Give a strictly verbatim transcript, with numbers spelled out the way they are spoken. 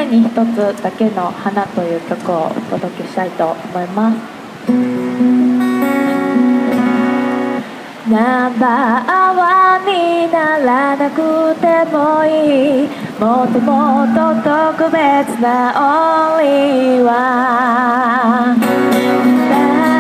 前に一つだけの花という曲をお届けしたいと思います。ナンバーワンにならなくてもいい、もっともっと特別なオンリーワン